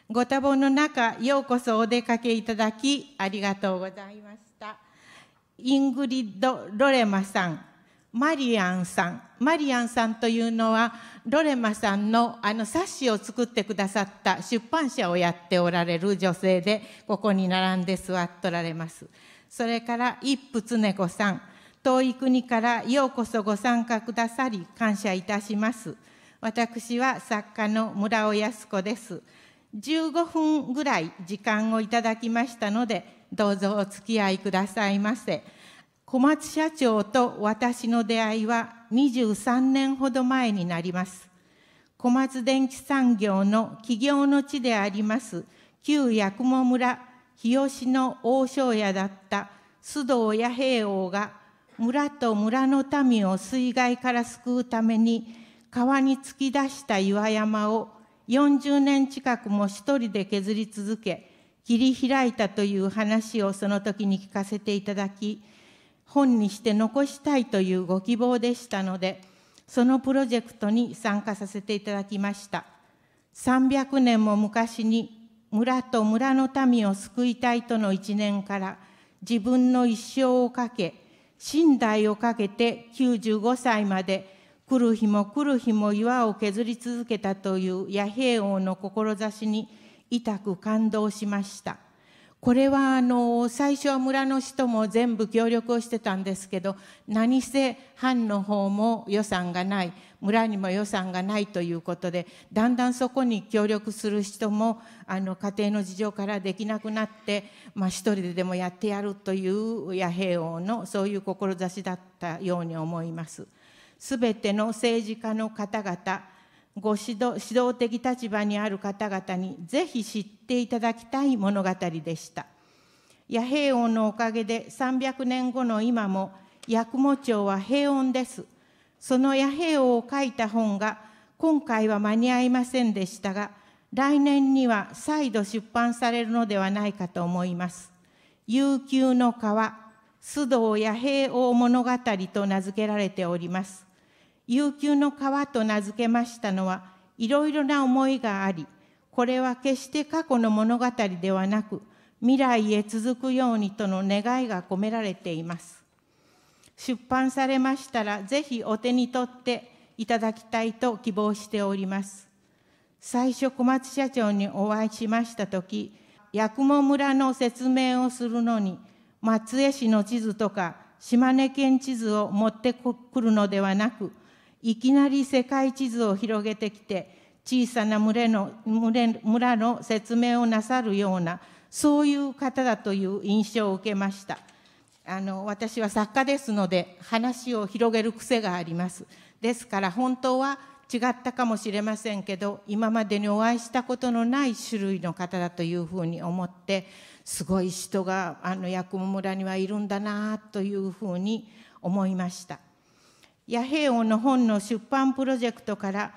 ご多忙の中、ようこそお出かけいただき、ありがとうございました。イングリッド・ロレマさん、マリアンさん。マリアンさんというのは、ロレマさんの冊子を作ってくださった出版社をやっておられる女性で、ここに並んで座っておられます。それから、一夫常子さん。遠い国からようこそご参加くださり、感謝いたします。私は作家の村尾康子です。15分ぐらい時間をいただきましたので、どうぞお付き合いくださいませ。小松社長と私の出会いは23年ほど前になります。小松電気産業の起業の地であります旧八雲村日吉の大庄屋だった須藤弥平王が村と村の民を水害から救うために川に突き出した岩山を40年近くも一人で削り続け切り開いたという話をその時に聞かせていただき、本にして残したいというご希望でしたので、そのプロジェクトに参加させていただきました。300年も昔に村と村の民を救いたいとの一念から、自分の一生をかけ、身代をかけて95歳まで来る日も来る日も岩を削り続けたという弥平王の志に痛く感動しました。これは最初は村の人も全部協力をしてたんですけど、何せ藩の方も予算がない、村にも予算がないということで、だんだんそこに協力する人も家庭の事情からできなくなって、一人ででもやってやるという弥平王のそういう志だったように思います。すべての政治家の方々、ご指導的立場にある方々にぜひ知っていただきたい物語でした。弥平王のおかげで300年後の今も八雲町は平穏です。その弥平王を書いた本が今回は間に合いませんでしたが、来年には再度出版されるのではないかと思います。悠久の川、須藤弥平王物語と名付けられております。悠久の川と名付けましたのは、いろいろな思いがあり、これは決して過去の物語ではなく、未来へ続くようにとの願いが込められています。出版されましたら、ぜひお手に取っていただきたいと希望しております。最初、小松社長にお会いしましたとき、八雲村の説明をするのに、松江市の地図とか島根県地図を持ってくるのではなく、いきなり世界地図を広げてきて、小さな村の説明をなさるような、そういう方だという印象を受けました。私は作家ですので、話を広げる癖があります。ですから、本当は違ったかもしれませんけど、今までにお会いしたことのない種類の方だというふうに思って、すごい人が八雲村にはいるんだなというふうに思いました。弥平王の本の出版プロジェクトから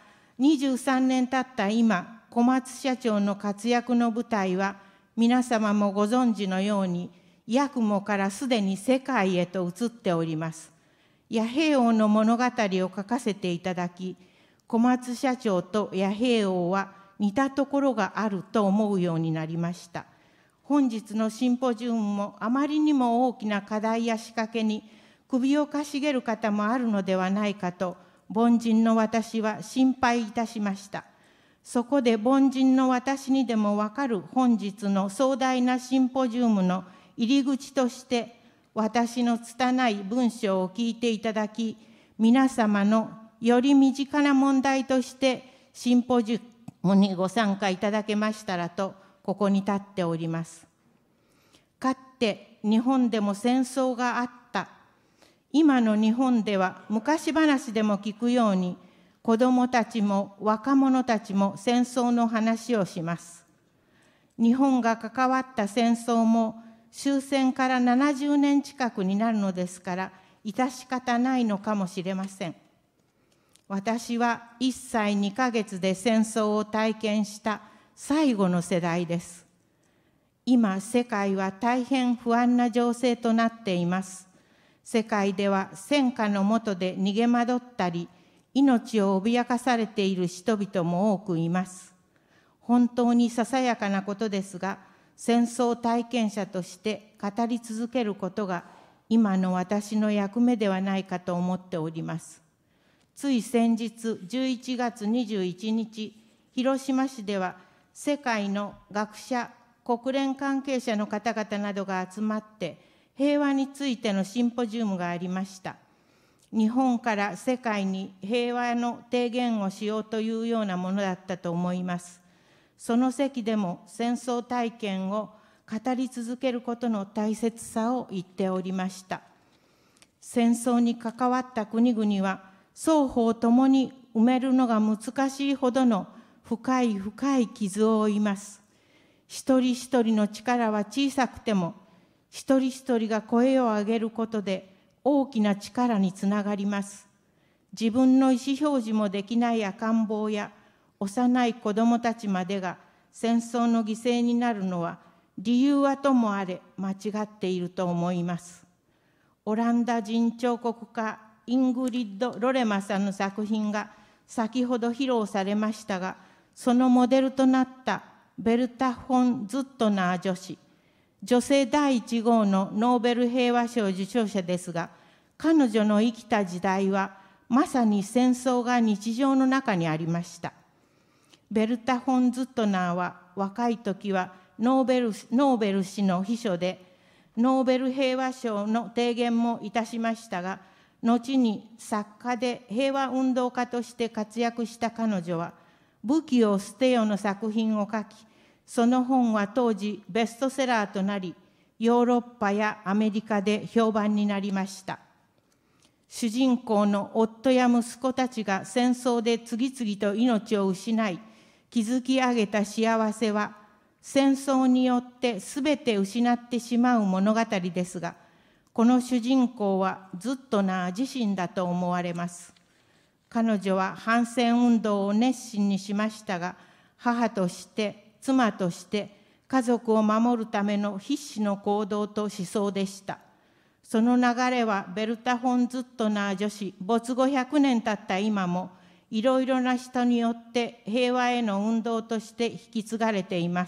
23年経った今、小松社長の活躍の舞台は、皆様もご存知のように、八雲からすでに世界へと移っております。弥平王の物語を書かせていただき、小松社長と弥平王は似たところがあると思うようになりました。本日のシンポジウムもあまりにも大きな課題や仕掛けに、首をかしげる方もあるのではないかと、凡人の私は心配いたしました。そこで凡人の私にでもわかる本日の壮大なシンポジウムの入り口として、私の拙い文章を聞いていただき、皆様のより身近な問題としてシンポジウムにご参加いただけましたらと、ここに立っております。かつて日本でも戦争があった。今の日本では昔話でも聞くように、子どもたちも若者たちも戦争の話をします。日本が関わった戦争も終戦から70年近くになるのですから、致し方ないのかもしれません。私は1歳2ヶ月で戦争を体験した最後の世代です。今、世界は大変不安な情勢となっています。世界では戦火の下で逃げ惑ったり、命を脅かされている人々も多くいます。 本当にささやかなことですが、戦争体験者として語り続けることが今の私の役目ではないかと思っております。つい先日11月21日、広島市では世界の学者、国連関係者の方々などが集まって平和についてのシンポジウムがありました。日本から世界に平和の提言をしようというようなものだったと思います。その席でも戦争体験を語り続けることの大切さを言っておりました。戦争に関わった国々は双方ともに埋めるのが難しいほどの深い深い傷を負います。一人一人の力は小さくても、一人一人が声を上げることで大きな力につながります。自分の意思表示もできない赤ん坊や幼い子どもたちまでが戦争の犠牲になるのは、理由はともあれ間違っていると思います。オランダ人彫刻家イングリッド・ロレマさんの作品が先ほど披露されましたが、そのモデルとなったベルタ・フォン・ズットナー女子、女性第1号のノーベル平和賞受賞者ですが、彼女の生きた時代はまさに戦争が日常の中にありました。ベルタ・フォン・ズットナーは若い時はノーベル氏の秘書で、ノーベル平和賞の提言もいたしましたが、後に作家で平和運動家として活躍した彼女は、武器を捨てよの作品を書き、その本は当時ベストセラーとなり、ヨーロッパやアメリカで評判になりました。主人公の夫や息子たちが戦争で次々と命を失い、築き上げた幸せは、戦争によってすべて失ってしまう物語ですが、この主人公はズットナー自身だと思われます。彼女は反戦運動を熱心にしましたが、母として妻として家族を守るための必死の行動と思想でした。その流れはベルタ・フォン・ズットナー女子没後100年経った今も、いろいろな人によって平和への運動として引き継がれています。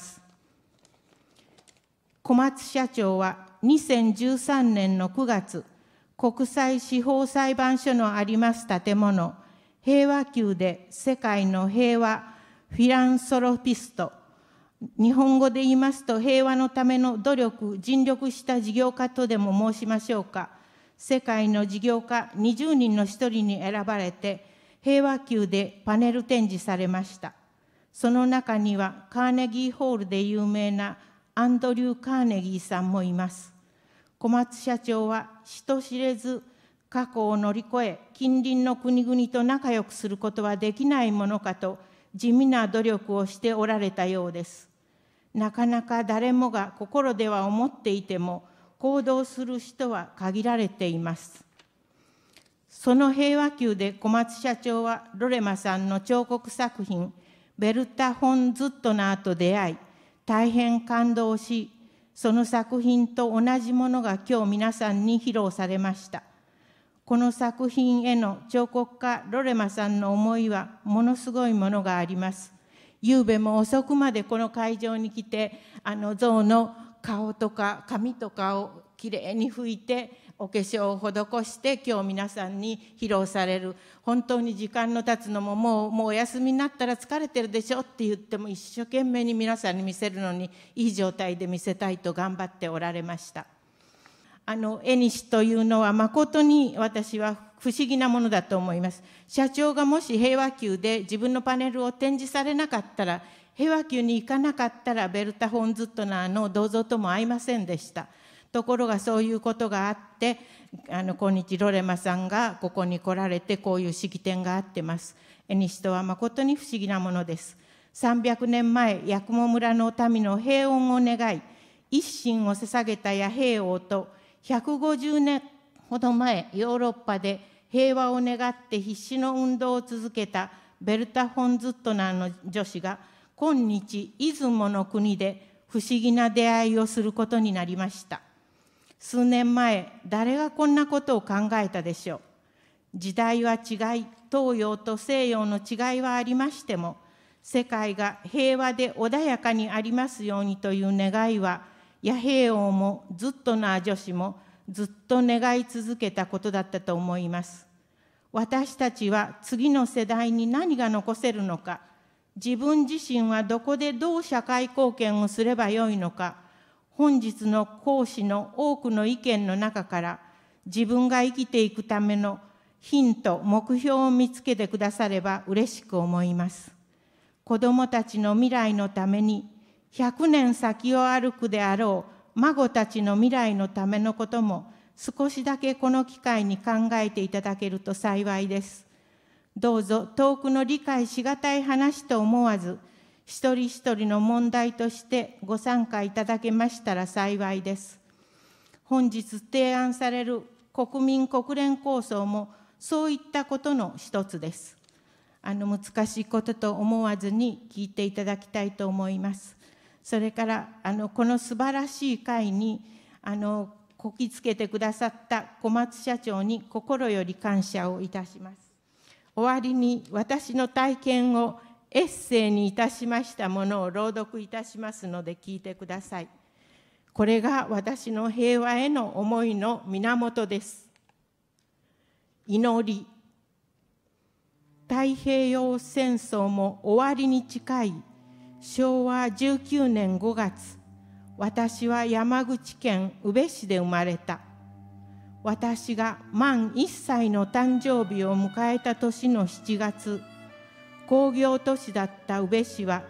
小松社長は2013年の9月、国際司法裁判所のあります建物、平和宮で世界の平和フィランソロピスト、日本語で言いますと平和のための努力、尽力した事業家とでも申しましょうか、世界の事業家20人の一人に選ばれて、平和宮でパネル展示されました。その中にはカーネギーホールで有名なアンドリュー・カーネギーさんもいます。小松社長は人知れず過去を乗り越え、近隣の国々と仲良くすることはできないものかと地味な努力をしておられたようです。なかなか誰もが心では思っていても行動する人は限られています。その平和宮で小松社長はロレマさんの彫刻作品ベルタ・フォン・ズットナーと出会い、大変感動し、その作品と同じものが今日皆さんに披露されました。この作品への彫刻家ロレマさんの思いはものすごいものがあります。夕べも遅くまでこの会場に来て、象の顔とか髪とかをきれいに拭いてお化粧を施して今日皆さんに披露される。本当に時間の経つのももうお休みになったら疲れてるでしょって言っても一生懸命に皆さんに見せるのにいい状態で見せたいと頑張っておられました。絵にしというのは誠に私は不思議なものだと思います。社長がもし平和宮で自分のパネルを展示されなかったら、平和宮に行かなかったらベルタ・フォン・ズットナーの銅像とも会いませんでした。ところがそういうことがあって、今日ロレマさんがここに来られてこういう式典があってます。絵にしとは誠に不思議なものです。300年前、八雲村の民の平穏を願い、一心を捧げた弥平王と、150年ほど前、ヨーロッパで平和を願って必死の運動を続けたベルタ・フォン・ズットナーの女子が、今日、出雲の国で不思議な出会いをすることになりました。数年前、誰がこんなことを考えたでしょう。時代は違い、東洋と西洋の違いはありましても、 世界が平和で穏やかにありますようにという願いは、弥平王もずっとの女子もずっと願い続けたことだったと思います。私たちは次の世代に何が残せるのか、自分自身はどこでどう社会貢献をすればよいのか、本日の講師の多くの意見の中から自分が生きていくためのヒント、目標を見つけてくだされば嬉しく思います。子どもたちの未来のために、100年先を歩くであろう孫たちの未来のためのことも少しだけこの機会に考えていただけると幸いです。どうぞ遠くの理解しがたい話と思わず、一人一人の問題としてご参加いただけましたら幸いです。本日提案される国民国連構想もそういったことの一つです。難しいことと思わずに聞いていただきたいと思います。それからこの素晴らしい会にこぎつけてくださった小松社長に心より感謝をいたします。終わりに私の体験をエッセイにいたしましたものを朗読いたしますので聞いてください。これが私の平和への思いの源です。祈り。太平洋戦争も終わりに近い昭和19年5月、私は山口県宇部市で生まれた。私が満1歳の誕生日を迎えた年の7月、工業都市だった宇部市は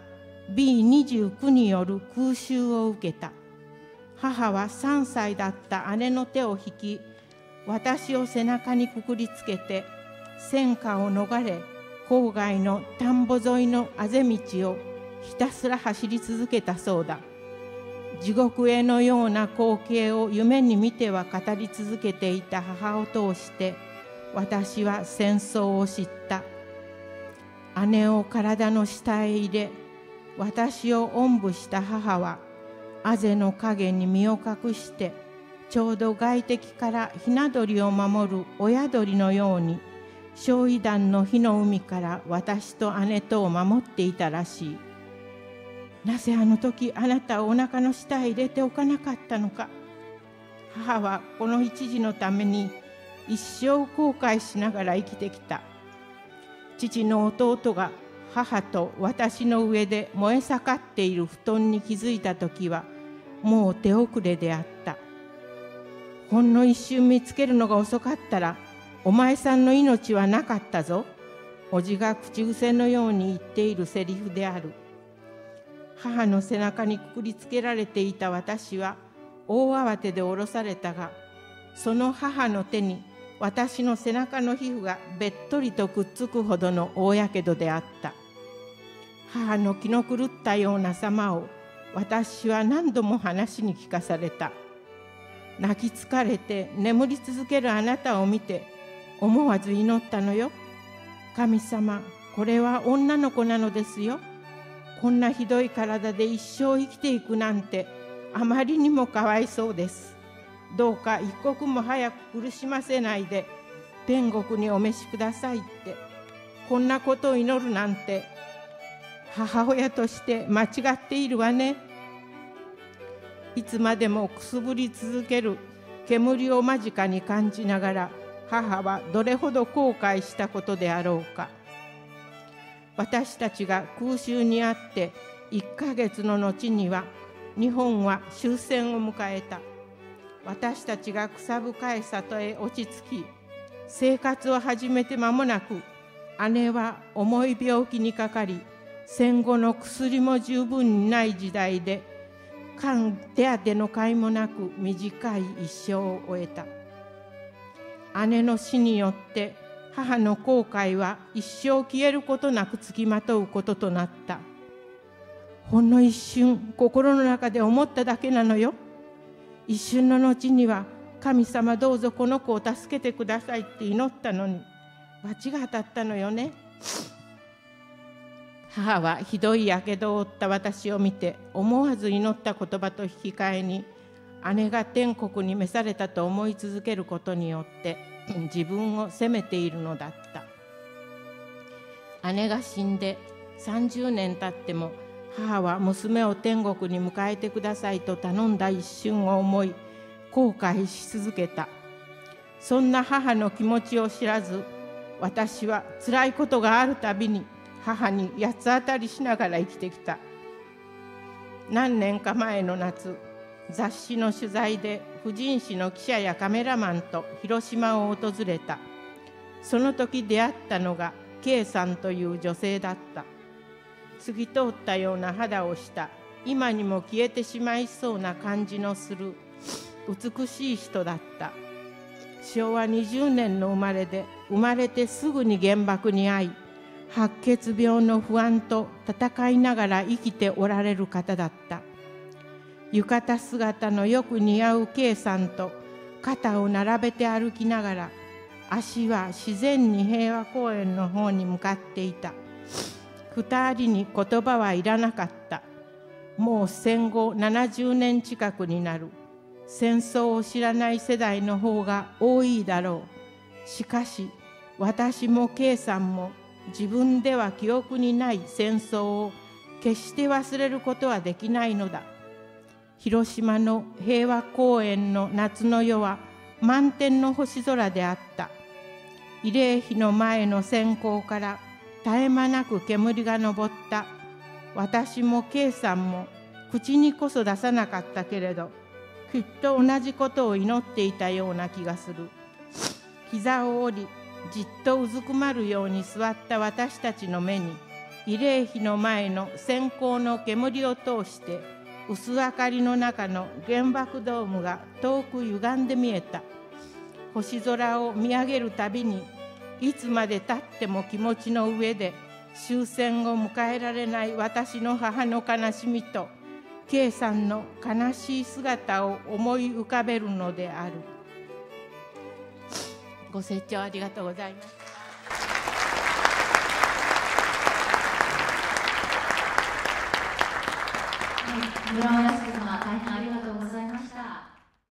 B29 による空襲を受けた。母は3歳だった姉の手を引き、私を背中にくくりつけて、戦火を逃れ、郊外の田んぼ沿いのあぜ道をひたすら走り続けたそうだ。地獄絵のような光景を夢に見ては語り続けていた母を通して、私は戦争を知った。姉を体の下へ入れ、私をおんぶした母は、あぜの陰に身を隠して、ちょうど外敵からひな鳥を守る親鳥のように、焼夷弾の火の海から私と姉とを守っていたらしい。なぜあの時あなたをお腹の下へ入れておかなかったのか。母はこの一時のために一生後悔しながら生きてきた。父の弟が母と私の上で燃え盛っている布団に気づいた時はもう手遅れであった。ほんの一瞬見つけるのが遅かったらお前さんの命はなかったぞ。おじが口癖のように言っているセリフである。母の背中にくくりつけられていた私は大慌てで下ろされたが、その母の手に私の背中の皮膚がべっとりとくっつくほどの大やけどであった。母の気の狂ったような様を私は何度も話に聞かされた。泣き疲れて眠り続けるあなたを見て思わず祈ったのよ。神様、これは女の子なのですよ。こんなひどい体で一生生きていくなんてあまりにもかわいそうです。どうか一刻も早く苦しませないで天国にお召しくださいって、こんなことを祈るなんて母親として間違っているわね。いつまでもくすぶり続ける煙を間近に感じながら、母はどれほど後悔したことであろうか。私たちが空襲にあって1ヶ月の後には日本は終戦を迎えた。私たちが草深い里へ落ち着き、生活を始めて間もなく、姉は重い病気にかかり、戦後の薬も十分にない時代で、手当の甲斐もなく短い一生を終えた。姉の死によって母の後悔は一生消えることなくつきまとうこととなった。ほんの一瞬心の中で思っただけなのよ。一瞬の後には神様どうぞこの子を助けてくださいって祈ったのに罰が当たったのよね。母はひどいやけどを負った私を見て思わず祈った言葉と引き換えに、姉が天国に召されたと思い続けることによって自分を責めているのだった。姉が死んで 30年経っても母は娘を天国に迎えてくださいと頼んだ一瞬を思い後悔し続けた。そんな母の気持ちを知らず、私は辛いことがあるたびに母に八つ当たりしながら生きてきた。何年か前の夏、雑誌の取材で婦人誌の記者やカメラマンと広島を訪れた。その時出会ったのが K さんという女性だった。透き通ったような肌をした今にも消えてしまいそうな感じのする美しい人だった。昭和20年の生まれで、生まれてすぐに原爆に遭い、白血病の不安と戦いながら生きておられる方だった。浴衣姿のよく似合う K さんと肩を並べて歩きながら、足は自然に平和公園の方に向かっていた。二人に言葉はいらなかった。もう戦後70年近くになる。戦争を知らない世代の方が多いだろう。しかし私も K さんも自分では記憶にない戦争を決して忘れることはできないのだ。広島の平和公園の夏の夜は満天の星空であった。慰霊碑の前の線香から絶え間なく煙が上った。私も K さんも口にこそ出さなかったけれど、きっと同じことを祈っていたような気がする。膝を折り、じっとうずくまるように座った私たちの目に、慰霊碑の前の線香の煙を通して、薄明かりの中の原爆ドームが遠く歪んで見えた。星空を見上げるたびに、いつまでたっても気持ちの上で終戦を迎えられない私の母の悲しみと、K さんの悲しい姿を思い浮かべるのである。ご清聴ありがとうございます。 村尾康子様、大変ありがとうございます。